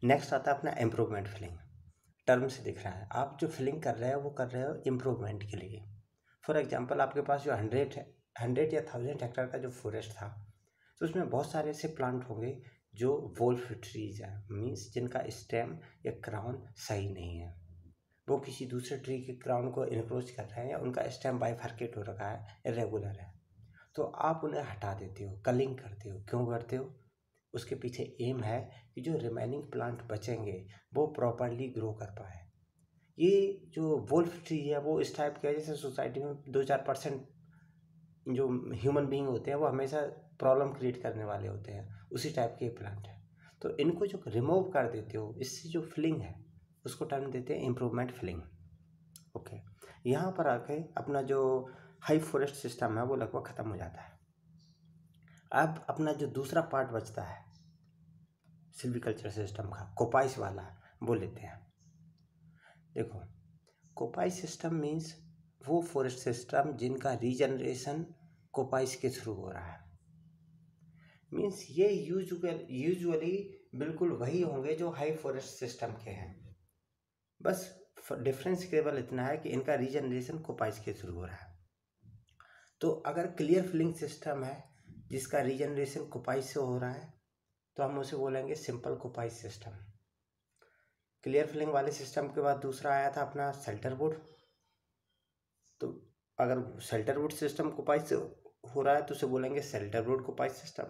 Next आता है अपना इम्प्रूवमेंट फिलिंग। टर्म से दिख रहा है, आप जो फिलिंग कर रहे हो वो कर रहे हो इम्प्रूवमेंट के लिए। फॉर एग्जांपल आपके पास जो 100 या 1000 हेक्टेयर का जो फॉरेस्ट था, तो उसमें बहुत सारे ऐसे प्लांट होंगे जो वोल्फ ट्रीज हैं, मीन्स जिनका स्टेम या क्राउन सही नहीं है, वो किसी दूसरे ट्री के क्राउन को इनक्रोच कर रहे हैं या उनका स्टेम बाइफरकेट हो रखा है, इरेगुलर है, तो आप उन्हें हटा देते हो, कलिंग करते हो। क्यों करते हो? उसके पीछे एम है कि जो रिमेनिंग प्लांट बचेंगे वो प्रॉपरली ग्रो कर पाए। ये जो वुल्फ ट्री है वो इस टाइप का है, जैसे सोसाइटी में 2-4% जो ह्यूमन बीइंग होते हैं वो हमेशा प्रॉब्लम क्रिएट करने वाले होते हैं, उसी टाइप के प्लांट है। तो इनको जो रिमूव कर देते हो, इससे जो फिलिंग है उसको टर्म देते हैं इम्प्रूवमेंट फिलिंग। ओके, यहाँ पर आके अपना जो हाई फॉरेस्ट सिस्टम है वो लगभग ख़त्म हो जाता है। अब अपना जो दूसरा पार्ट बचता है सिल्वीकल्चर सिस्टम का, कोपाइस वाला, वो लेते हैं। देखो, कोपाइस सिस्टम मीन्स वो फॉरेस्ट सिस्टम जिनका रीजनरेशन कोपाइस के थ्रू हो रहा है। मीन्स ये यूजुअली बिल्कुल वही होंगे जो हाई फॉरेस्ट सिस्टम के हैं, बस डिफरेंस केवल इतना है कि इनका रीजनरेशन कोपाइस के थ्रू हो रहा है। तो अगर क्लियर फिलिंग सिस्टम है जिसका रीजनरेशन कोपाइस से हो रहा है, तो हम उसे बोलेंगे simple coppice system. Clear felling वाले सिस्टम के बाद दूसरा आया था अपना शेल्टरवुड। तो अगर शेल्टरवुड सिस्टम कोपाइस से हो रहा है तो उसे बोलेंगे शेल्टरवुड कोपाइस सिस्टम।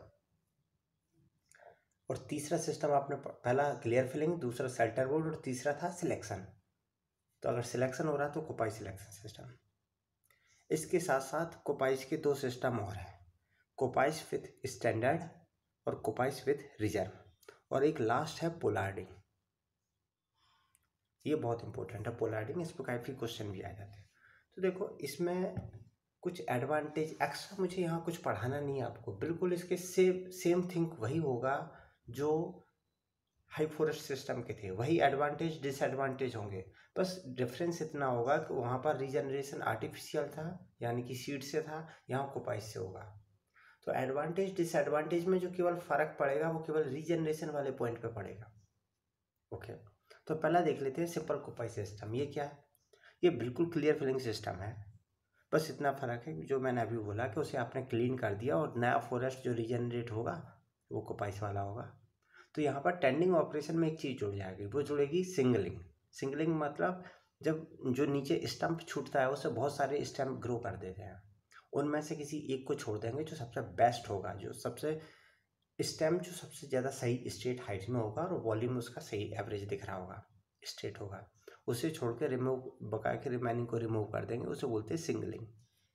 और तीसरा सिस्टम आपने पहला क्लियर फिलिंग, दूसरा शेल्टरवुड और तीसरा था सिलेक्शन। तो अगर सिलेक्शन हो रहा है तो कोपाइस सिलेक्शन सिस्टम। इसके साथ साथ कोपाइस के 2 सिस्टम और हैं, कोपाइस विथ स्टैंडर्ड और कोपाइस विथ रिजर्व, और एक लास्ट है पोलार्डिंग। ये बहुत इंपॉर्टेंट है पोलार्डिंग, इस पर काफ़ी क्वेश्चन भी आ जाते हैं। तो देखो, इसमें कुछ एडवांटेज एक्स्ट्रा मुझे यहाँ कुछ पढ़ाना नहीं है आपको, बिल्कुल इसके सेम थिंग वही होगा जो हाई फॉरेस्ट सिस्टम के थे, वही एडवांटेज डिसएडवांटेज होंगे। बस डिफरेंस इतना होगा कि वहाँ पर रीजनरेशन आर्टिफिशियल था, यानी कि सीड से था, यहाँ कोपाइस से होगा। तो एडवांटेज डिसएडवांटेज में जो केवल फ़र्क पड़ेगा वो केवल रीजनरेशन वाले पॉइंट पे पड़ेगा। ओके, तो पहला देख लेते हैं सिंपल कोपाइस सिस्टम। ये क्या है? ये बिल्कुल क्लियर फिलिंग सिस्टम है, बस इतना फ़र्क है जो मैंने अभी बोला कि उसे आपने क्लीन कर दिया और नया फॉरेस्ट जो रीजनरेट होगा वो कोपाइस वाला होगा। तो यहाँ पर टेंडिंग ऑपरेशन में एक चीज़ जुड़ जाएगी, वो जुड़ेगी सिंगलिंग। सिंगलिंग मतलब जब जो नीचे स्टम्प छूटता है उससे बहुत सारे स्टम्प ग्रो कर देते हैं, उनमें से किसी एक को छोड़ देंगे जो सबसे बेस्ट होगा, जो सबसे स्टेम जो सबसे ज़्यादा सही स्ट्रेट हाइट में होगा और वॉल्यूम उसका सही एवरेज दिख रहा होगा, स्ट्रेट होगा, उसे छोड़ के रिमूव, बका के रिमेनिंग को रिमूव कर देंगे, उसे बोलते हैं सिंगलिंग।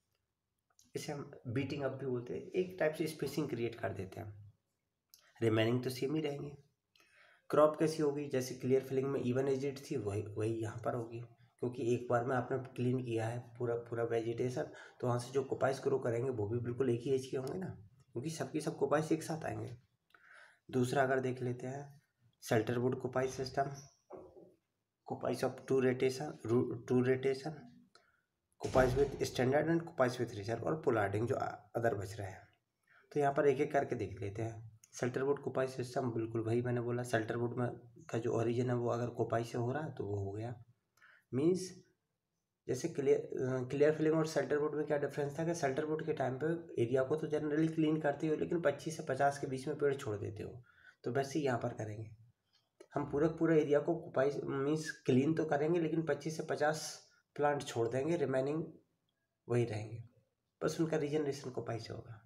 इसे हम बीटिंग अप भी बोलते हैं, एक टाइप से स्पेसिंग क्रिएट कर देते हैं, रिमेनिंग तो सेम ही रहेंगे। क्रॉप कैसी होगी? जैसे क्लियर फिलिंग में इवन एजेड थी, वही वही यहाँ पर होगी, क्योंकि एक बार में आपने क्लीन किया है पूरा पूरा वेजिटेशन, तो वहाँ से जो कोपाइस ग्रो करेंगे वो भी बिल्कुल एक ही एज के होंगे ना, क्योंकि सबकी सब कोपाइस एक साथ आएंगे। दूसरा अगर देख लेते हैं shelterwood coppice system, coppice of two rotation, coppice with standard and coppice with reserve, और पोलार्डिंग जो अदर बच रहे हैं। तो यहाँ पर एक एक करके देख लेते हैं। शेल्टरवुड कोपाइस सिस्टम बिल्कुल वही मैंने बोला, शेल्टरवुड में का जो ओरिजिन है वो अगर कोपाइस से हो रहा है तो वो हो गया। मीन्स जैसे क्लियर फिलिंग और शेल्टरवुड में क्या डिफरेंस था कि शेल्टरवुड के टाइम पे एरिया को तो जनरली क्लीन करते हो, लेकिन 25 से 50 के बीच में पेड़ छोड़ देते हो, तो वैसे ही यहाँ पर करेंगे। हम पूरा एरिया को कोपाइस मीन्स क्लीन तो करेंगे, लेकिन 25 से 50 प्लांट छोड़ देंगे, रिमेनिंग वही रहेंगे, बस उनका रीजनरेशन कोपाइस से होगा।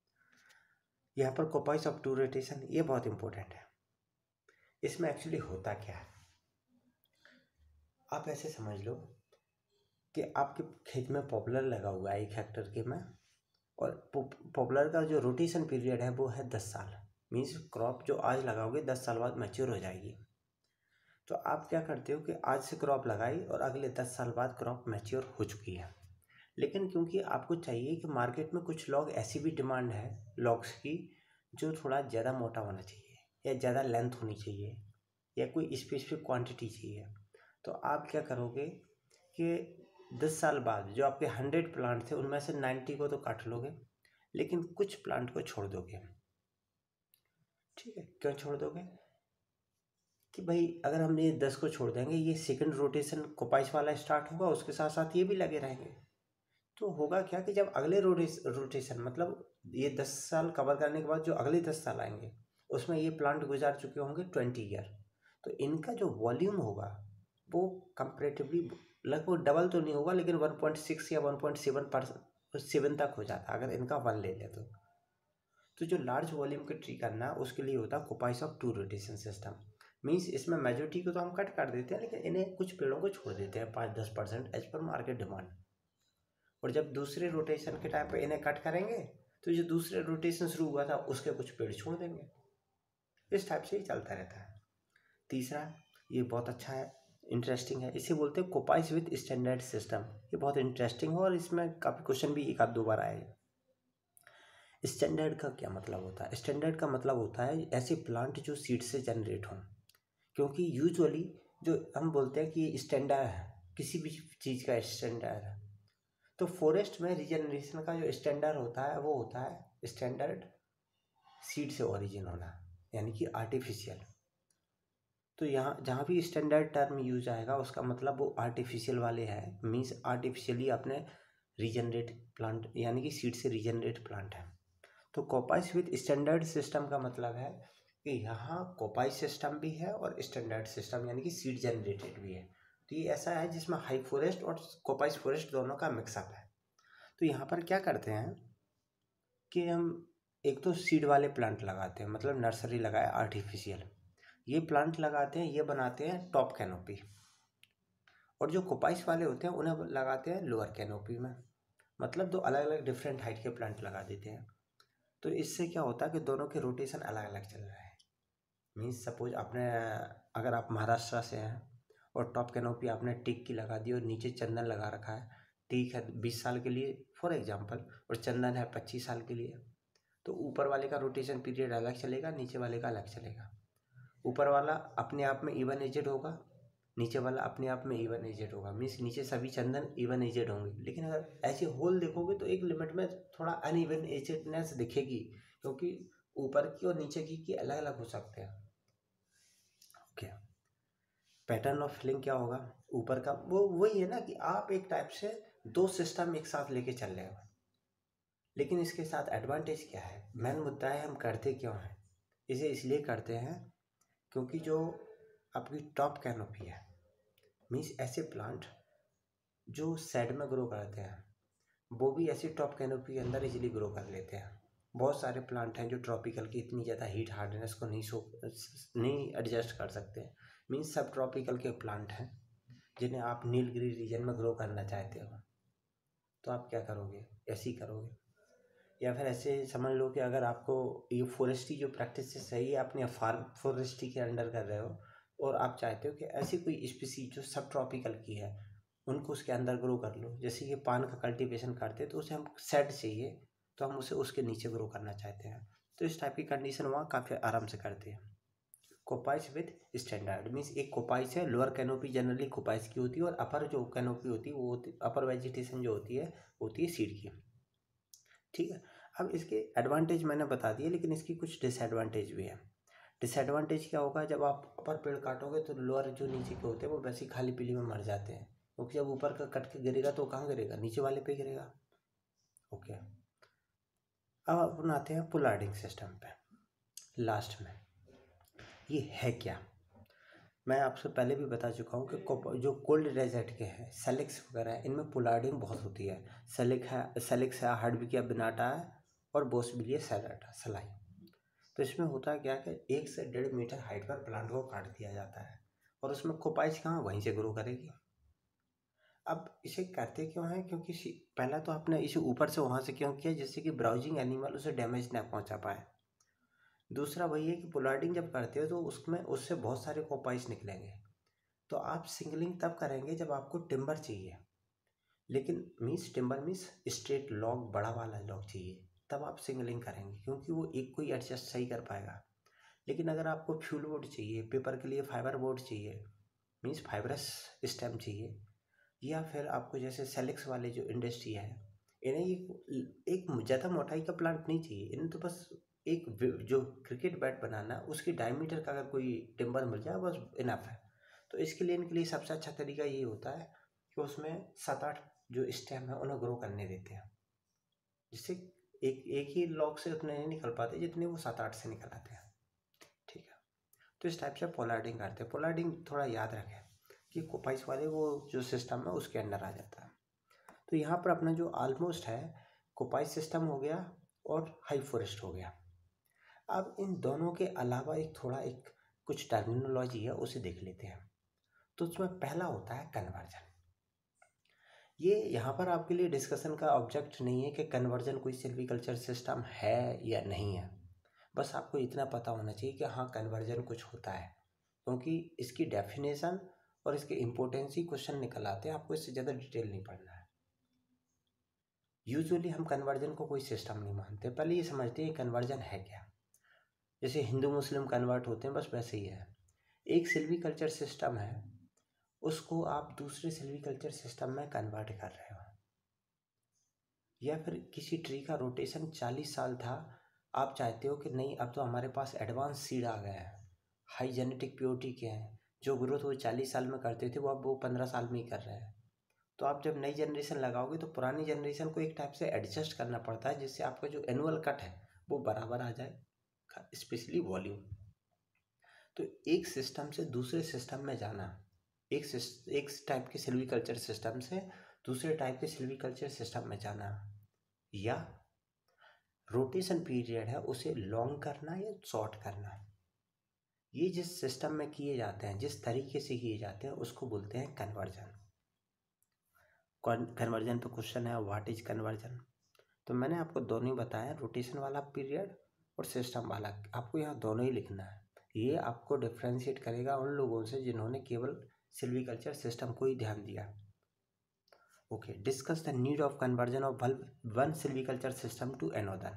यहाँ पर कोपाइस ऑफ टू रोटेशन, ये बहुत इंपॉर्टेंट है। इसमें एक्चुअली होता क्या है, आप ऐसे समझ लो कि आपके खेत में पॉपुलर लगा हुआ है 1 हेक्टेयर के में, और पॉपुलर का जो रोटेशन पीरियड है वो है 10 साल। मीन्स क्रॉप जो आज लगाओगे 10 साल बाद मैच्योर हो जाएगी। तो आप क्या करते हो कि आज से क्रॉप लगाई और अगले 10 साल बाद क्रॉप मैच्योर हो चुकी है, लेकिन क्योंकि आपको चाहिए कि मार्केट में कुछ लॉग ऐसी भी डिमांड है लॉग्स की जो थोड़ा ज़्यादा मोटा होना चाहिए या ज़्यादा लेंथ होनी चाहिए या कोई स्पेसिफिक क्वांटिटी चाहिए, तो आप क्या करोगे कि 10 साल बाद जो आपके 100 प्लांट थे उनमें से 90 को तो काट लोगे, लेकिन कुछ प्लांट को छोड़ दोगे। ठीक है, क्यों छोड़ दोगे? कि भाई अगर हमने ये 10 को छोड़ देंगे, ये सेकंड रोटेशन कोपाइस वाला स्टार्ट होगा, उसके साथ साथ ये भी लगे रहेंगे। तो होगा क्या कि जब अगले रोटेशन मतलब ये 10 साल कवर करने के बाद जो अगले 10 साल आएंगे, उसमें ये प्लांट गुजार चुके होंगे 20 ईयर। तो इनका जो वॉल्यूम होगा वो कंपेरेटिवली लगभग डबल तो नहीं होगा, लेकिन 1.6 या 1.7 तक हो जाता है अगर इनका वन ले ले तो जो लार्ज वॉल्यूम के ट्री करना है उसके लिए होता है coppice of 2 rotation system. Means इसमें मेजोरिटी को तो हम कट कर देते हैं, लेकिन इन्हें कुछ पेड़ों को छोड़ देते हैं 5-10% एज पर मार्केट डिमांड। और जब दूसरे रोटेशन के टाइम पे इन्हें कट करेंगे तो जो दूसरे रोटेशन शुरू हुआ था उसके कुछ पेड़ छोड़ देंगे। इस टाइप से ही चलता रहता है। तीसरा, ये बहुत अच्छा है, इंटरेस्टिंग है, इसे बोलते हैं कोपाइस विथ स्टैंडर्ड सिस्टम। ये बहुत इंटरेस्टिंग है और इसमें काफ़ी क्वेश्चन भी एक आध दो बार आए। स्टैंडर्ड का क्या मतलब होता है? स्टैंडर्ड का मतलब होता है ऐसे प्लांट जो सीड से जनरेट हों। क्योंकि यूजुअली जो हम बोलते हैं कि स्टैंडर्ड है, किसी भी चीज़ का स्टैंडर्ड है, तो फॉरेस्ट में रीजनरेशन का जो स्टैंडर्ड होता है वो होता है स्टैंडर्ड सीड से ओरिजिन होना, यानी कि आर्टिफिशियल। तो यहाँ जहाँ भी स्टैंडर्ड टर्म यूज आएगा उसका मतलब वो आर्टिफिशियल वाले है, मीन्स आर्टिफिशियली आपने रीजनरेट प्लांट यानी कि सीड से रीजनरेट प्लांट है। तो कोपाइस विथ स्टैंडर्ड सिस्टम का मतलब है कि यहाँ कोपाइस सिस्टम भी है और स्टैंडर्ड सिस्टम यानी कि सीड जनरेटेड भी है। तो ये ऐसा है जिसमें हाई फॉरेस्ट और कोपाइस फॉरेस्ट दोनों का मिक्सअप है। तो यहाँ पर क्या करते हैं कि हम एक तो सीड वाले प्लांट लगाते हैं, मतलब नर्सरी लगाए आर्टिफिशियल, ये प्लांट लगाते हैं, ये बनाते हैं टॉप कैनोपी। और जो कोपाइस वाले होते हैं उन्हें लगाते हैं लोअर कैनोपी में, मतलब दो अलग अलग डिफरेंट हाइट के प्लांट लगा देते हैं। तो इससे क्या होता है कि दोनों के रोटेशन अलग अलग चल रहे हैं। मीन्स सपोज आपने, अगर आप महाराष्ट्र से हैं और टॉप कैनोपी आपने टीक की लगा दी और नीचे चंदन लगा रखा है, टीक है 20 साल के लिए फॉर एग्जांपल और चंदन है 25 साल के लिए, तो ऊपर वाले का रोटेशन पीरियड अलग चलेगा, नीचे वाले का अलग चलेगा। ऊपर वाला अपने आप में इवन एजेड होगा, नीचे वाला अपने आप में इवन एजेड होगा। मीन्स नीचे सभी चंदन इवन एजेड होंगे, लेकिन अगर ऐसे होल देखोगे तो एक लिमिट में थोड़ा अनइवन एजेडनेस दिखेगी, क्योंकि ऊपर की और नीचे की अलग अलग हो सकते हैं। ओके, पैटर्न ऑफ फिलिंग क्या होगा? ऊपर का वो वही है ना कि आप एक टाइप से दो सिस्टम एक साथ लेके चल रहे हो, लेकिन इसके साथ एडवांटेज क्या है? मेन मुद्दा है हम करते क्यों हैं। इसे इसलिए करते हैं क्योंकि जो आपकी टॉप कैनोपी है, मीन्स ऐसे प्लांट जो साइड में ग्रो करते हैं वो भी ऐसी टॉप कैनोपी के अंदर इजीली ग्रो कर लेते हैं। बहुत सारे प्लांट हैं जो ट्रॉपिकल की इतनी ज़्यादा हीट हार्डनेस को नहीं एडजस्ट कर सकते। मीन्स सब ट्रॉपिकल के प्लांट हैं जिन्हें आप नीलगिरी रीजन में ग्रो करना चाहते हो, तो आप क्या करोगे? ऐसे ही करोगे। या फिर ऐसे समझ लो कि अगर आपको ये फॉरेस्ट्री जो प्रैक्टिस सही है, अपने फार्म फॉरेस्ट्री के अंडर कर रहे हो और आप चाहते हो कि ऐसी कोई स्पीसीज जो सब ट्रॉपिकल की है उनको उसके अंदर ग्रो कर लो। जैसे कि पान का कल्टीवेशन करते हैं तो उसे हम सेट चाहिए, तो हम उसे उसके नीचे ग्रो करना चाहते हैं, तो इस टाइप की कंडीशन वहाँ काफ़ी आराम से करते हैं। कोपाइस विथ स्टैंडर्ड मीन्स एक कोपाइस है, लोअर कैनोपी जनरली कोपाइस की होती है और अपर जो कैनोपी होती है वो अपर वेजिटेशन जो होती है सीड की। ठीक है, अब इसके एडवांटेज मैंने बता दिए, लेकिन इसकी कुछ डिसएडवांटेज भी है। डिसएडवांटेज क्या होगा? जब आप अपर पेड़ काटोगे तो लोअर जो नीचे के होते हैं वो वैसे ही खाली पीली में मर जाते हैं, क्योंकि जब ऊपर का कट के गिरेगा तो कहाँ गिरेगा? नीचे वाले पे गिरेगा। ओके, अब अपन आते हैं पुलार्डिंग सिस्टम पे लास्ट में। ये है क्या? मैं आपसे पहले भी बता चुका हूँ कि जो कोल्ड डेजर्ट के हैं सेलिक्स वगैरह है, इनमें पुलार्डिंग बहुत होती है। सेलिक्स है, हार्डविकिया बिनाटा है और बोसविलिया सैलाटा सलाई। तो इसमें होता है क्या कि 1 से 1.5 मीटर हाइट पर प्लांट को काट दिया जाता है और उसमें कोपाइस कहाँ वहीं से ग्रो करेगी। अब इसे करते क्यों है? क्योंकि पहला तो आपने इसे ऊपर से वहाँ से क्यों किया, जिससे कि ब्राउजिंग एनिमल उसे डैमेज ना पहुँचा पाए। दूसरा वही है कि पुलार्डिंग जब करते हो तो उसमें उससे बहुत सारे कोपाइस निकलेंगे, तो आप सिंगलिंग तब करेंगे जब आपको टिम्बर चाहिए, लेकिन टिम्बर मीन्स स्ट्रेट लॉग, बड़ा वाला लॉग चाहिए, तब आप सिंगलिंग करेंगे क्योंकि वो एक को ही एडजस्ट सही कर पाएगा। लेकिन अगर आपको फ्यूल बोर्ड चाहिए, पेपर के लिए फाइबर बोर्ड चाहिए, मीन्स फाइबरस स्टेम चाहिए, या फिर आपको जैसे सेलिक्स वाले जो इंडस्ट्री है, इन्हें एक ज़्यादा मोटाई का प्लांट नहीं चाहिए, इन्हें तो बस जो क्रिकेट बैट बनाना उसकी डायमीटर का अगर कोई टिम्बर मिल जाए बस इनफ है। तो इसके लिए इनके लिए सबसे अच्छा तरीका ये होता है कि उसमें 7-8 जो स्टेम है उन्हें ग्रो करने देते हैं, जिससे एक एक ही लॉक से उतने नहीं निकल पाते जितने वो 7-8 से निकल आते हैं। ठीक है, तो इस टाइप से पोलार्डिंग करते हैं। पोलार्डिंग थोड़ा याद रखें कि कोपाइस वाले वो जो सिस्टम है उसके अंडर आ जाता है। तो यहाँ पर अपना जो ऑलमोस्ट है कोपाइस सिस्टम हो गया और हाई फॉरेस्ट हो गया। अब इन दोनों के अलावा एक कुछ टर्मिनोलॉजी है उसे देख लेते हैं। तो उसमें पहला होता है कन्वर्जन। ये यहाँ पर आपके लिए डिस्कशन का ऑब्जेक्ट नहीं है कि कन्वर्जन कोई सिल्वीकल्चर सिस्टम है या नहीं है। बस आपको इतना पता होना चाहिए कि हाँ कन्वर्जन कुछ होता है, क्योंकि इसकी डेफिनेशन और इसके इम्पोर्टेंसी क्वेश्चन निकल आते हैं। आपको इससे ज़्यादा डिटेल नहीं पढ़ना है। यूजुअली हम कन्वर्जन को कोई सिस्टम नहीं मानते, पहले ये समझते हैं कन्वर्जन है क्या। जैसे हिंदू मुस्लिम कन्वर्ट होते हैं बस वैसे ही है। एक सिल्वीकल्चर सिस्टम है, उसको आप दूसरे सिल्वीकल्चर सिस्टम में कन्वर्ट कर रहे हो। या फिर किसी ट्री का रोटेशन 40 साल था, आप चाहते हो कि नहीं अब तो हमारे पास एडवांस सीड आ गया है, हाई जेनेटिक प्योरिटी के हैं, जो ग्रोथ वो 40 साल में करते थे वो अब वो 15 साल में ही कर रहे हैं। तो आप जब नई जनरेशन लगाओगे तो पुरानी जनरेशन को एक टाइप से एडजस्ट करना पड़ता है, जिससे आपका जो एनुअल कट है वो बराबर आ जाए, स्पेशली वॉल्यूम। तो एक सिस्टम से दूसरे सिस्टम में जाना, एक टाइप के सिल्वीकल्चर सिस्टम से दूसरे टाइप के सिल्वीकल्चर सिस्टम में जाना, या रोटेशन पीरियड है उसे लॉन्ग करना या शॉर्ट करना, ये जिस सिस्टम में किए जाते हैं, जिस तरीके से किए जाते हैं उसको बोलते हैं कन्वर्जन। कन्वर्जन पे क्वेश्चन है व्हाट इज कन्वर्जन। तो मैंने आपको दोनों ही बताया, रोटेशन वाला पीरियड और सिस्टम वाला, आपको यहाँ दोनों ही लिखना है। ये आपको डिफ्रेंशिएट करेगा उन लोगों से जिन्होंने केवल सिल्वीकल्चर सिस्टम को ही ध्यान दिया। Okay, discuss the need of conversion of one silviculture system to another.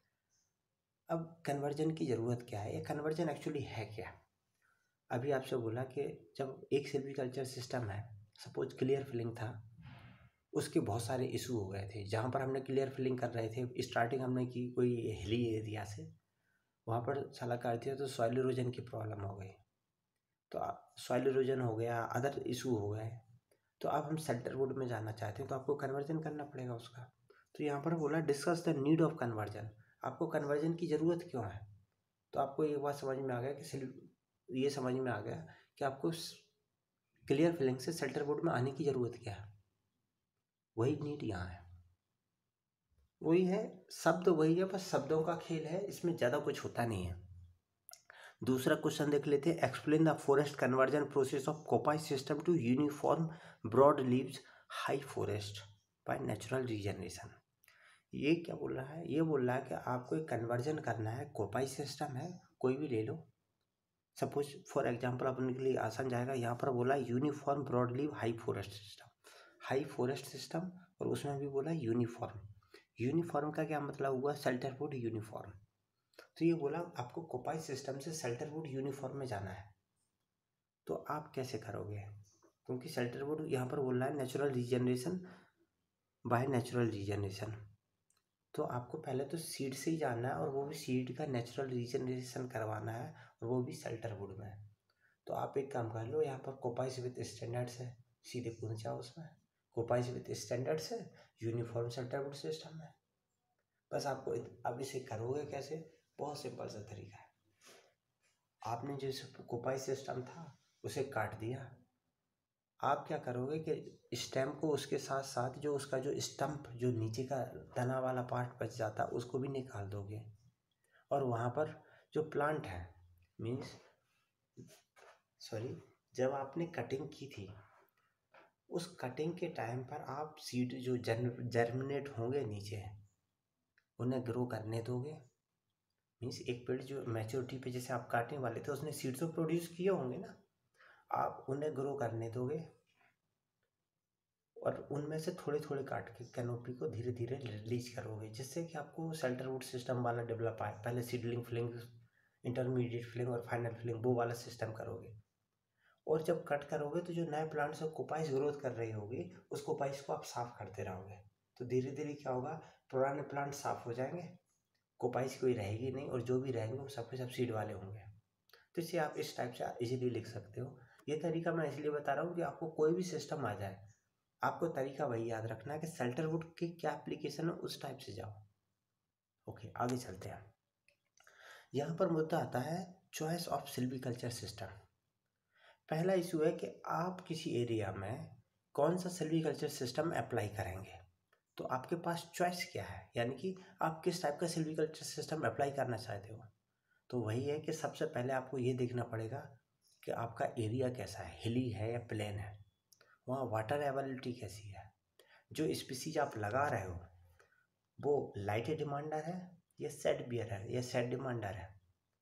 अब कन्वर्जन की ज़रूरत क्या है, ये कन्वर्जन एक्चुअली है क्या। अभी आपसे बोला कि जब एक सिल्वीकल्चर सिस्टम है, सपोज क्लियर फिलिंग था, उसके बहुत सारे इशू हो गए थे। जहाँ पर हमने क्लियर फिलिंग कर रहे थे, स्टार्टिंग हमने की कोई हिली एरिया से, वहाँ पर साला कर दिया तो सॉइल इरोजन की प्रॉब्लम हो गई, तो सॉइल इरोजन हो गया, अदर इशू हो गए। तो अब हम सेल्टर वुड में जाना चाहते हैं तो आपको कन्वर्जन करना पड़ेगा उसका। तो यहाँ पर बोला discuss the need of conversion, आपको कन्वर्जन की ज़रूरत क्यों है। तो आपको एक बात समझ में आ गया कि ये समझ में आ गया कि आपको क्लियर फिलिंग से सेल्टर वुड में आने की ज़रूरत क्या है। वही नीड यहाँ है, वही है, शब्द वही है, बस शब्दों का खेल है, इसमें ज़्यादा कुछ होता नहीं है। दूसरा क्वेश्चन देख लेते हैं, explain the forest conversion process of coppice system to uniform broad leaves high forest by natural regeneration. ये क्या बोल रहा है, ये बोल रहा है कि आपको एक कन्वर्जन करना है, कोपाइस सिस्टम है कोई भी ले लो, सपोज फॉर एग्जांपल अपने के लिए आसान जाएगा। यहाँ पर बोला uniform broad leave high forest system, high forest system, और उसमें भी बोला यूनिफॉर्म। यूनिफॉर्म का क्या मतलब हुआ, सेल्टर वुड यूनिफॉर्म। तो ये बोला आपको कोपाइस सिस्टम से सेल्टर वुड यूनिफॉर्म में जाना है, तो आप कैसे करोगे, क्योंकि सेल्टर वुड यहाँ पर बोल रहा है natural regeneration by natural regeneration. तो आपको पहले तो सीड से ही जाना है, और वो भी सीड का नेचुरल रीजनरेशन करवाना है, और वो भी सेल्टर वुड में। तो आप एक काम कर लो, यहाँ पर कोपाइस विद स्टैंडर्ड्स है, सीधे कूद जाओ उसमें, कोपाइस विद स्टैंडर्ड्स है, यूनिफॉर्म सेल्टर वुड सिस्टम है। बस आपको अब इसे करोगे कैसे, बहुत सिंपल सा तरीका है। आपने जो कोपाइस सिस्टम था उसे काट दिया, आप क्या करोगे कि स्टेम को उसके साथ साथ जो उसका जो स्टम्प जो नीचे का तना वाला पार्ट बच जाता उसको भी निकाल दोगे, और वहाँ पर जो प्लांट है मीन्स जब आपने कटिंग की थी उस कटिंग के टाइम पर आप सीड जो जर्मिनेट होंगे नीचे उन्हें ग्रो करने दोगे। मीन्स एक पेड़ जो मैच्योरिटी पे जैसे आप काटने वाले थे उसने सीड तो प्रोड्यूस किए होंगे ना, आप उन्हें ग्रो करने दोगे, और उनमें से थोड़े थोड़े काट के कैनोपी को धीरे धीरे रिलीज करोगे, जिससे कि आपको सेल्टर वुड सिस्टम वाला डेवलप आए। पहले सीडलिंग फिलिंग, इंटरमीडिएट फिलिंग और फाइनल फिलिंग, वो वाला सिस्टम करोगे। और जब कट करोगे तो जो नए प्लांट से कोपाइस ग्रोथ कर रही होगी उस कोपाइस को आप साफ करते रहोगे, तो धीरे धीरे क्या होगा, पुराने प्लांट साफ हो जाएंगे, कोपाइस कोई रहेगी नहीं, और जो भी रहेंगे वो सब के सब सीड वाले होंगे। तो इसे आप इस टाइप से इजीली लिख सकते हो। ये तरीका मैं इसलिए बता रहा हूँ कि आपको कोई भी सिस्टम आ जाए, आपको तरीका वही याद रखना है कि सेल्टरवुड की क्या एप्लीकेशन है, उस टाइप से जाओ। ओके, आगे चलते हैं। यहाँ पर मुद्दा आता है चॉइस ऑफ सिल्वीकल्चर सिस्टम। पहला इशू है कि आप किसी एरिया में कौन सा सिल्वीकल्चर सिस्टम अप्लाई करेंगे। तो आपके पास चॉइस क्या है, यानी कि आप किस टाइप का सिल्वीकल्चर सिस्टम अप्लाई करना चाहते हो। तो वही है कि सबसे पहले आपको ये देखना पड़ेगा कि आपका एरिया कैसा है, हिली है या प्लेन है, वहाँ वाटर अवेलेबिलिटी कैसी है, जो स्पीसीज आप लगा रहे हो वो लाइट डिमांडर है या सेड बियर है या सेड डिमांडर है,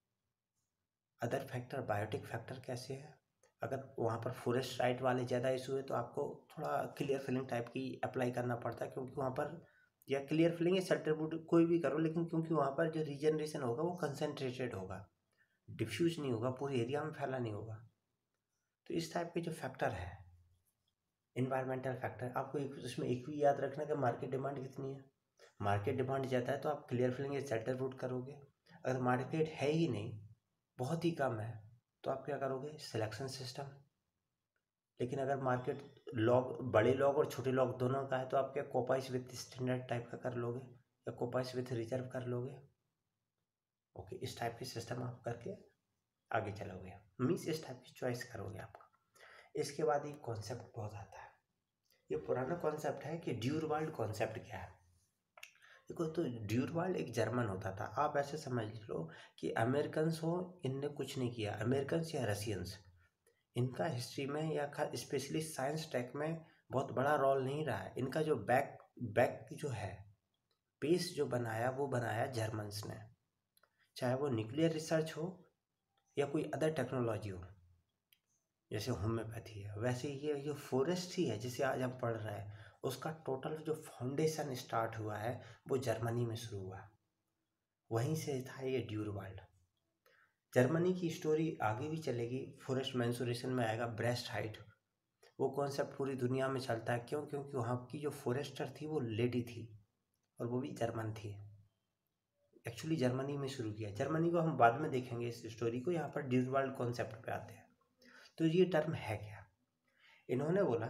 अदर फैक्टर बायोटिक फैक्टर कैसे है। अगर वहाँ पर फॉरेस्ट राइट वाले ज़्यादा इशू है तो आपको थोड़ा क्लियर फिलिंग टाइप की अप्लाई करना पड़ता है, क्योंकि वहाँ पर या क्लियर फिलिंग या सेल्टरवुड कोई भी करो, लेकिन क्योंकि वहाँ पर जो रीजनरेशन होगा वो कंसनट्रेटेड होगा, डिफ्यूज नहीं होगा, पूरे एरिया में फैला नहीं होगा। तो इस टाइप के जो फैक्टर है इन्वायरमेंटल फैक्टर, आपको इसमें एक भी याद रखना कि मार्केट डिमांड कितनी है। मार्केट डिमांड ज़्यादा है तो आप क्लियर फिलिंग या सेल्टरवुड करोगे। अगर मार्केट है ही नहीं, बहुत ही कम है, तो आप क्या करोगे, सिलेक्शन सिस्टम। लेकिन अगर मार्केट लॉग बड़े लॉग और छोटे लॉग दोनों का है तो आप क्या कोपाइस विथ स्टैंडर्ड टाइप का कर लोगे या कोपाइस विथ रिजर्व कर लोगे। ओके, इस टाइप की सिस्टम आप करके आगे चलोगे, मीन्स इस टाइप की चॉइस करोगे आपका। इसके बाद एक कॉन्सेप्ट बहुत आता है, ये पुराना कॉन्सेप्ट है कि ड्यूरवाल्ड कॉन्सेप्ट क्या है। देखो, तो ड्यूरवाल्ड एक जर्मन होता था, आप ऐसे समझ लो कि अमेरिकन्स हो, इनने कुछ नहीं किया, अमेरिकन्स या रशियंस, इनका हिस्ट्री में या स्पेशली साइंस टेक में बहुत बड़ा रोल नहीं रहा है। इनका जो बैक बैक जो है बेस जो बनाया वो बनाया जर्मन्स ने, चाहे वो न्यूक्लियर रिसर्च हो या कोई अदर टेक्नोलॉजी हो, जैसे होम्योपैथी है, वैसे ये जो फॉरेस्ट ही है जिसे आज हम पढ़ रहे हैं, उसका टोटल जो फाउंडेशन स्टार्ट हुआ है वो जर्मनी में शुरू हुआ, वहीं से था ये ड्यूरवाल्ड। जर्मनी की स्टोरी आगे भी चलेगी, फॉरेस्ट मैंसुरेशन में आएगा, ब्रेस्ट हाइट, वो कॉन्सेप्ट पूरी दुनिया में चलता है। क्यों? क्योंकि वहाँ की जो फॉरेस्टर थी वो लेडी थी और वो भी जर्मन थी। एक्चुअली जर्मनी में शुरू किया, जर्मनी को हम बाद में देखेंगे इस स्टोरी को, यहाँ पर ड्यूरवाल्ड कॉन्सेप्ट पे आते हैं। तो ये टर्म है क्या, इन्होंने बोला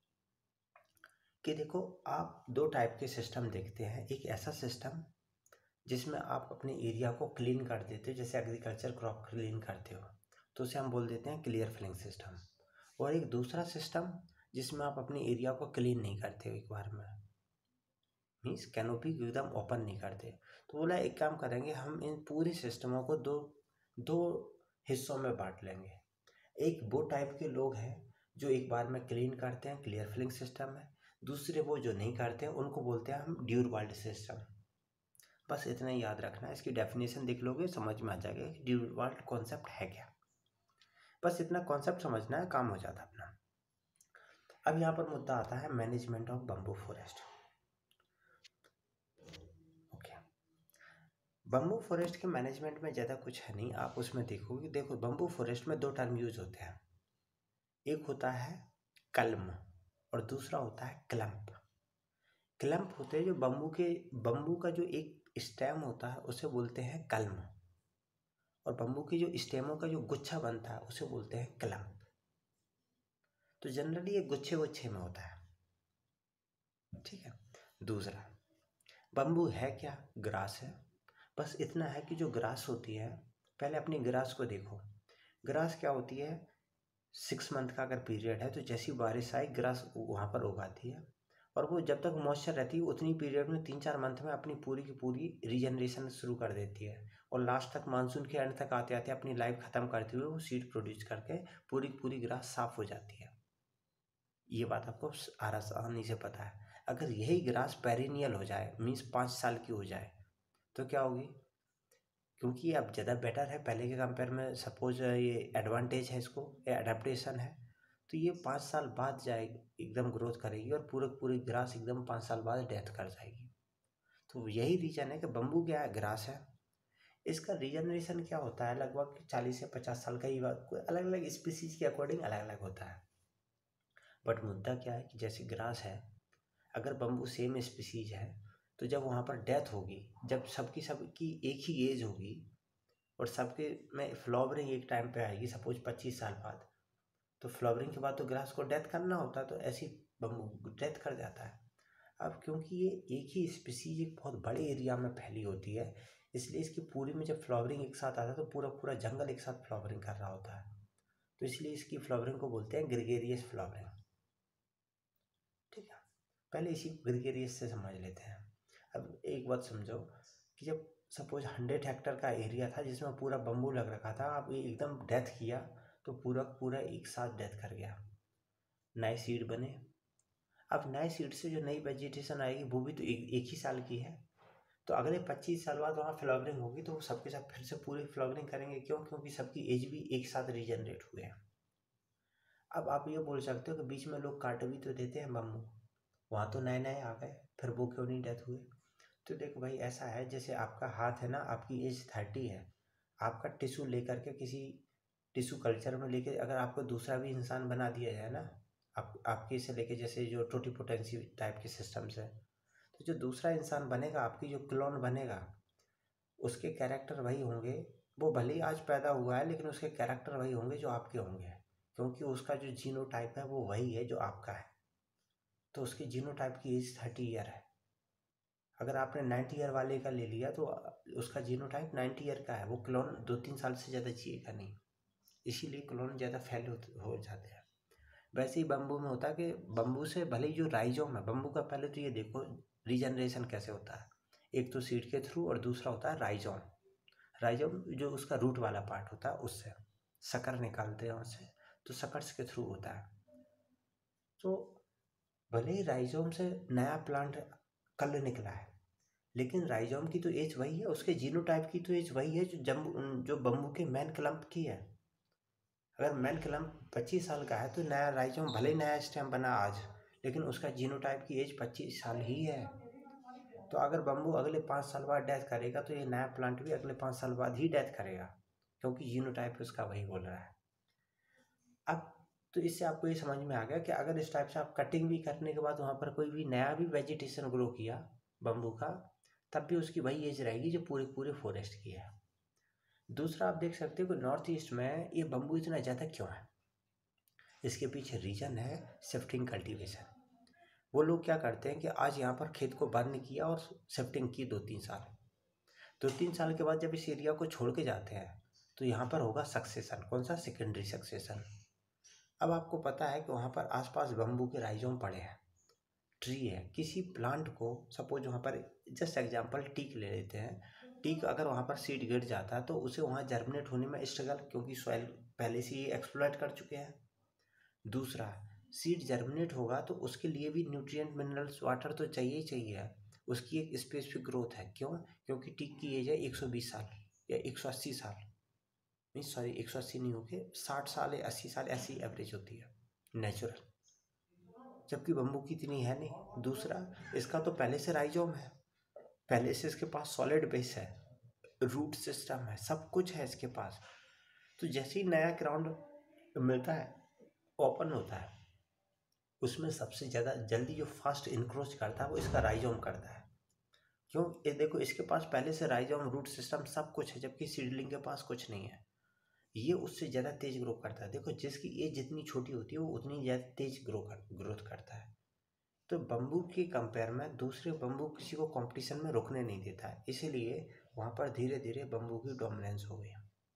कि देखो, आप दो टाइप के सिस्टम देखते हैं, एक ऐसा सिस्टम जिसमें आप अपने एरिया को क्लीन कर देते हो, जैसे एग्रीकल्चर क्रॉप क्लीन करते हो, तो उसे हम बोल देते हैं क्लियर फिलिंग सिस्टम। और एक दूसरा सिस्टम जिसमें आप अपने एरिया को क्लीन नहीं करते हो एक बार में, मीन्स कैनोपी एकदम ओपन नहीं करते। तो बोला एक काम करेंगे, हम इन पूरे सिस्टमों को दो दो हिस्सों में बांट लेंगे। एक वो टाइप के लोग हैं जो एक बार में क्लीन करते हैं, क्लियर फिलिंग सिस्टम में, दूसरे वो जो नहीं करते हैं उनको बोलते हैं हम ड्यूरवाल्ड सिस्टम। बस इतना ही याद रखना है, इसकी डेफिनेशन देख लोगे समझ में आ जाएगा कि ड्यूरवाल्ड कॉन्सेप्ट है क्या। बस इतना कॉन्सेप्ट समझना है, काम हो जाता है अपना। अब यहाँ पर मुद्दा आता है management of bamboo forest. Okay, bamboo forest के मैनेजमेंट में ज़्यादा कुछ है नहीं, आप उसमें देखोगे। देखो, बम्बू फॉरेस्ट में दो टर्म यूज होते हैं, एक होता है कलम और दूसरा होता है क्लम्प। क्लम्प होते हैं जो बम्बू का जो एक स्टेम होता है उसे बोलते हैं कलम, और बम्बू की जो स्टेमों का जो गुच्छा बनता है उसे बोलते हैं क्लम्प। तो जनरली ये गुच्छे गुच्छे में होता है, ठीक है। दूसरा, बम्बू है क्या, ग्रास है। बस इतना है कि जो ग्रास होती है, पहले अपनी ग्रास को देखो। ग्रास क्या होती है, 6 मंथ का अगर पीरियड है तो जैसी बारिश आई ग्रास वहाँ पर उगाती है, और वो जब तक मॉइस्चर रहती है उतनी पीरियड में 3-4 मंथ में अपनी पूरी की पूरी रीजनरेशन शुरू कर देती है, और लास्ट तक मानसून के एंड तक आते आते अपनी लाइफ ख़त्म करते हुए वो सीड प्रोड्यूस करके पूरी पूरी ग्रास साफ़ हो जाती है। ये बात आपको आसानी से पता है। अगर यही ग्रास पेरिनियल हो जाए, मीन्स 5 साल की हो जाए, तो क्या होगी, क्योंकि अब ज़्यादा बेटर है पहले के कंपेयर में, सपोज ये एडवांटेज है, इसको ये एडेप्टेशन है, तो ये 5 साल बाद जाएगी, एकदम ग्रोथ करेगी और पूरे पूरी ग्रास एकदम 5 साल बाद डेथ कर जाएगी। तो यही रीज़न है कि बम्बू क्या है, ग्रास है, इसका रीजनरेशन क्या होता है, लगभग 40 से 50 साल का ही बात, कोई अलग अलग स्पीसीज के अकॉर्डिंग अलग अलग होता है। बट मुद्दा क्या है कि जैसे ग्रास है, अगर बम्बू सेम स्पीसीज है तो जब वहाँ पर डेथ होगी, जब सबकी एक ही एज होगी और सबके में फ्लावरिंग एक टाइम पे आएगी, सपोज 25 साल बाद, तो फ्लावरिंग के बाद तो ग्रास को डेथ करना होता है, तो ऐसी बम्बू डेथ कर जाता है। अब क्योंकि ये एक ही स्पीसीज एक बहुत बड़े एरिया में फैली होती है, इसलिए इसकी पूरी में जब फ्लावरिंग एक साथ आता है तो पूरा पूरा जंगल एक साथ फ्लावरिंग कर रहा होता है, तो इसलिए इसकी फ्लावरिंग को बोलते हैं ग्रेगेरियस फ्लावरिंग। ठीक है, पहले इसी ग्रेगेरियस से समझ लेते हैं। अब एक बात समझो कि जब सपोज 100 हेक्टर का एरिया था जिसमें पूरा बम्बू लग रखा था, अब ये एकदम डेथ किया तो पूरा पूरा एक साथ डेथ कर गया, नए सीड बने। अब नए सीड से जो नई वेजिटेशन आएगी वो भी तो एक ही साल की है, तो अगले 25 साल बाद वहाँ फ्लावरिंग होगी तो सबके साथ फिर से पूरी फ्लावरिंग करेंगे। क्यों? क्योंकि सबकी एज भी एक साथ रीजनरेट हुए हैं। अब आप ये बोल सकते हो कि बीच में लोग काट भी तो देते हैं बम्बू, वहाँ तो नए नए आ गए, फिर वो क्यों नहीं डेथ हुए? तो देखो भाई, ऐसा है जैसे आपका हाथ है ना, आपकी एज 30 है, आपका टिश्यू लेकर के किसी टिश्यू कल्चर में लेके अगर आपको दूसरा भी इंसान बना दिया जाए ना, आपके से लेके जैसे जो टोटीपोटेंसी टाइप के सिस्टम से, तो जो दूसरा इंसान बनेगा, आपकी जो क्लोन बनेगा, उसके कैरेक्टर वही होंगे। वो भले ही आज पैदा हुआ है लेकिन उसके कैरेक्टर वही होंगे जो आपके होंगे, क्योंकि उसका जो जीनोटाइप है वो वही है जो आपका है। तो उसकी जीनोटाइप की एज 30 ईयर है। अगर आपने 90 ईयर वाले का ले लिया तो उसका जीनोटाइप 90 ईयर का है, वो क्लोन 2-3 साल से ज़्यादा जिएगा नहीं, इसीलिए क्लोन ज़्यादा फैल हो जाते हैं। वैसे ही बम्बू में होता है कि बम्बू से भले ही जो राइजोम है बम्बू का, पहले तो ये देखो रीजनरेशन कैसे होता है। एक तो सीड के थ्रू और दूसरा होता है राइजोम। राइजोम जो उसका रूट वाला पार्ट होता है उससे शक्कर निकालते हैं उससे, तो शकर्स के थ्रू होता है। तो भले ही राइजोम से नया प्लांट कल निकला है, लेकिन राइजोम की तो एज वही है, उसके जीनोटाइप की तो एज वही है जो बम्बू के मेन क्लम्प की है। अगर मेन क्लम्प 25 साल का है तो नया राइजोम भले ही नया स्टेम बना आज, लेकिन उसका जीनोटाइप की एज 25 साल ही है। तो अगर बम्बू अगले 5 साल बाद डेथ करेगा तो ये नया प्लांट भी अगले 5 साल बाद ही डेथ करेगा, क्योंकि जीनोटाइप उसका वही बोल रहा है। अब तो इससे आपको ये समझ में आ गया कि अगर इस टाइप से आप कटिंग भी करने के बाद वहाँ पर कोई भी नया भी वेजिटेशन ग्रो किया बम्बू का, तब भी उसकी वही एज रहेगी जो पूरे पूरे फॉरेस्ट की है। दूसरा आप देख सकते हो कि नॉर्थ ईस्ट में ये बम्बू इतना ज़्यादा क्यों है, इसके पीछे रीज़न है शिफ्टिंग कल्टीवेशन। वो लोग क्या करते हैं कि आज यहाँ पर खेत को बर्न किया और शिफ्टिंग की 2-3 साल, 2-3 साल के बाद जब इस एरिया को छोड़ के जाते हैं तो यहाँ पर होगा सक्सेशन। कौन सा? Secondary succession. अब आपको पता है कि वहाँ पर आसपास बम्बू के राइजोम पड़े हैं, ट्री है। किसी प्लांट को सपोज वहाँ पर, जस्ट एग्जांपल टीक ले लेते हैं, टीक अगर वहाँ पर सीड गिर जाता है तो उसे वहाँ जर्मिनेट होने में स्ट्रगल, क्योंकि सॉइल पहले से ही एक्सप्लॉइट कर चुके हैं। दूसरा, सीड जर्मिनेट होगा तो उसके लिए भी न्यूट्रिएंट, मिनरल्स, वाटर तो चाहिए ही चाहिए। उसकी एक स्पेसिफिक ग्रोथ है। क्यों? क्योंकि टीक की एज है 120 साल या 180 साल, नहीं सॉरी 180 नहीं होके 60 साल या 80 साल ऐसी एवरेज होती है नेचुरल, जबकि बम्बू की इतनी है नहीं। दूसरा, इसका तो पहले से राइजोम है, पहले से इसके पास सॉलिड बेस है, रूट सिस्टम है, सब कुछ है इसके पास। तो जैसे ही नया ग्राउंड मिलता है, ओपन होता है, उसमें सबसे ज़्यादा जल्दी जो फास्ट इंक्रोच करता है वो इसका राइजोम करता है। क्यों? ये देखो, इसके पास पहले से राइजोम, रूट सिस्टम सब कुछ है, जबकि सीडलिंग के पास कुछ नहीं है। ये उससे ज़्यादा तेज ग्रो करता है। देखो, जिसकी एज जितनी छोटी होती है वो उतनी ज़्यादा तेज ग्रोथ करता है। तो बम्बू के कंपेयर में दूसरे बम्बू किसी को कंपटीशन में रुकने नहीं देता है, इसीलिए वहाँ पर धीरे धीरे बम्बू की डोमिनेंस हो गई।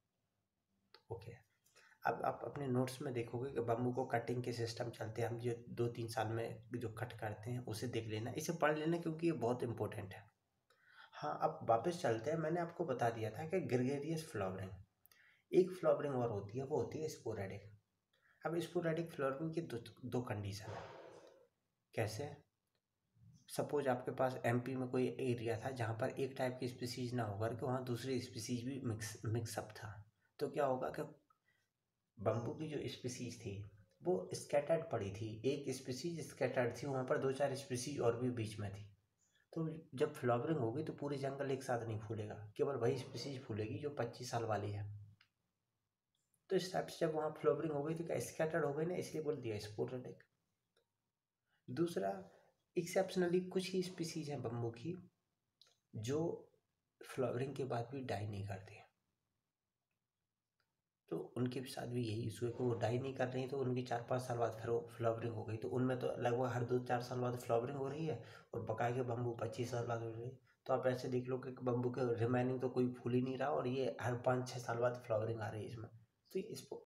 ओके, अब आप अपने नोट्स में देखोगे कि बम्बू को कटिंग के सिस्टम चलते हैं, हम जो 2-3 साल में जो कट करते हैं उसे देख लेना, इसे पढ़ लेना, क्योंकि ये बहुत इंपॉर्टेंट है। हाँ, अब वापस चलते हैं। मैंने आपको बता दिया था कि ग्रेगेरियस फ्लावरिंग, एक फ्लावरिंग और होती है, वो होती है स्पोरेडिक। अब स्पोरेडिक फ्लावरिंग की दो कंडीशन है। कैसे? सपोज आपके पास एमपी में कोई एरिया था जहाँ पर एक टाइप की स्पीसीज ना होकर के वहाँ दूसरी स्पीसीज भी मिक्सअप था, तो क्या होगा कि बम्बू की जो स्पीसीज थी वो स्कैटर्ड पड़ी थी, एक स्पीसीज स्कैटर्ड थी, वहाँ पर 2-4 स्पीसीज और भी बीच में थी। तो जब फ्लावरिंग होगी तो पूरे जंगल एक साथ नहीं फूलेगा, केवल वही स्पीसीज फूलेगी जो 25 साल वाली है। तो इस टाइप से जब वहाँ फ्लावरिंग हो गई तो क्या स्कैटर्ड हो गई ना, इसलिए बोल दिया स्पोरेडिक। दूसरा, एक्सेप्शनली कुछ ही स्पीसीज हैं बम्बू की जो फ्लावरिंग के बाद भी डाई नहीं करती हैं। तो उनके साथ भी यही इशू है कि वो डाई नहीं कर रही, तो उनकी 4-5 साल बाद फिर वो फ्लावरिंग हो गई। तो उनमें तो लगभग हर 2-4 साल बाद फ्लावरिंग हो रही है, और बकाया के बम्बू 25 साल बाद हो रही है। तो आप ऐसे देख लो कि बम्बू के रिमेनिंग तो कोई फूल ही नहीं रहा, और ये हर 5-6 साल बाद फ्लावरिंग आ रही है इसमें। तो इसको